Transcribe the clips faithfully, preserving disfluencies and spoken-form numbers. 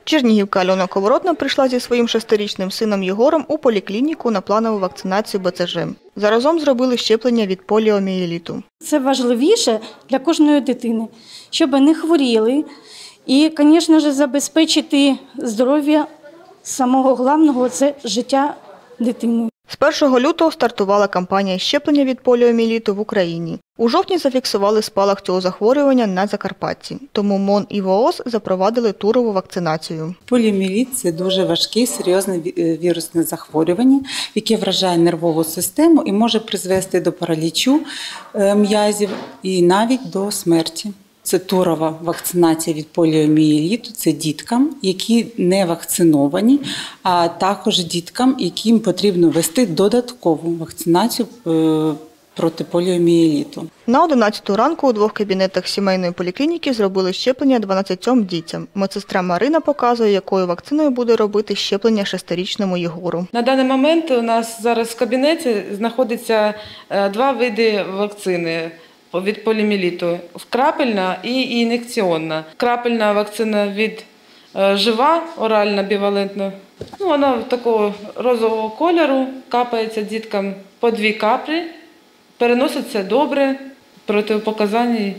Чернігівка Альона Коворотна прийшла зі своїм шестирічним сином Єгором у поліклініку на планову вакцинацію Б Ц Ж. Заразом зробили щеплення від поліомієліту. Це важливіше для кожної дитини, щоб не хворіли і, звісно ж, забезпечити здоров'я самого головного – це життя дитини. З першого лютого стартувала кампанія щеплення від поліомієліту в Україні. У жовтні зафіксували спалах цього захворювання на Закарпатті. Тому МОН і В О З запровадили турову вакцинацію. Поліомієліт – це дуже важке, серйозне вірусне захворювання, яке вражає нервову систему і може призвести до паралічу м'язів і навіть до смерті. Це турова вакцинація від поліомієліту, це діткам, які не вакциновані, а також діткам, яким потрібно ввести додаткову вакцинацію проти поліомієліту. На одинадцяту ранку у двох кабінетах сімейної поліклініки зробили щеплення дванадцятьом дітям. Медсестра Марина показує, якою вакциною буде робити щеплення шестирічному Єгору. На даний момент у нас зараз в кабінеті знаходиться два види вакцини від поліомієліту – крапельна і ін'єкційна. Крапельна вакцина від жива, оральна, бівалентна. Ну, вона такого розового кольору, капається діткам по дві каплі, переноситься добре, протипоказань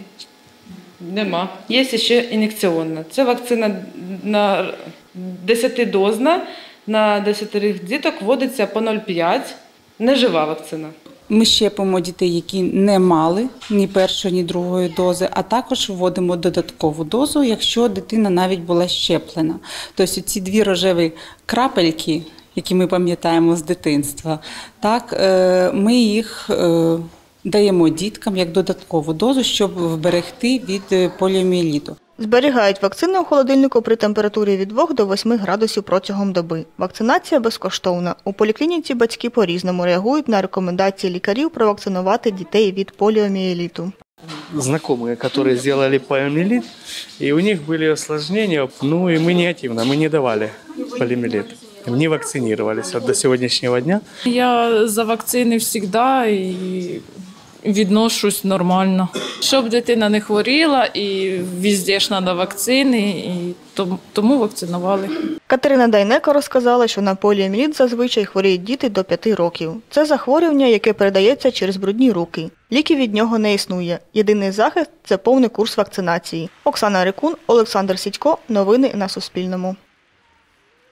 нема. Є ще ін'єкційна. Це вакцина на десятидозна, на десятерих діток вводиться по нуль цілих п'ять, нежива вакцина. Ми щепимо дітей, які не мали ні першої, ні другої дози, а також вводимо додаткову дозу, якщо дитина навіть була щеплена. Тобто ці дві рожеві крапельки, які ми пам'ятаємо з дитинства, так, ми їх даємо діткам як додаткову дозу, щоб вберегти від поліомієліту. Зберігають вакцину у холодильнику при температурі від двох до восьми градусів протягом доби. Вакцинація безкоштовна. У поліклініці батьки по-різному реагують на рекомендації лікарів провакцинувати дітей від поліомієліту. Знакомые, которые сделали полиомиелит, и у них были осложнения, ну и мы негативно, мы не давали полиомиелит. Не вакцинировались вот до сегодняшнего дня. Я за вакцини завжди і відношусь нормально. Щоб дитина не хворіла, і везде ж треба вакцини, і тому вакцинували. Катерина Дайнеко розказала, що на поліомієліт зазвичай хворіють діти до п'яти років. Це захворювання, яке передається через брудні руки. Ліків від нього не існує. Єдиний захист – це повний курс вакцинації. Оксана Рикун, Олександр Сідько. Новини на Суспільному.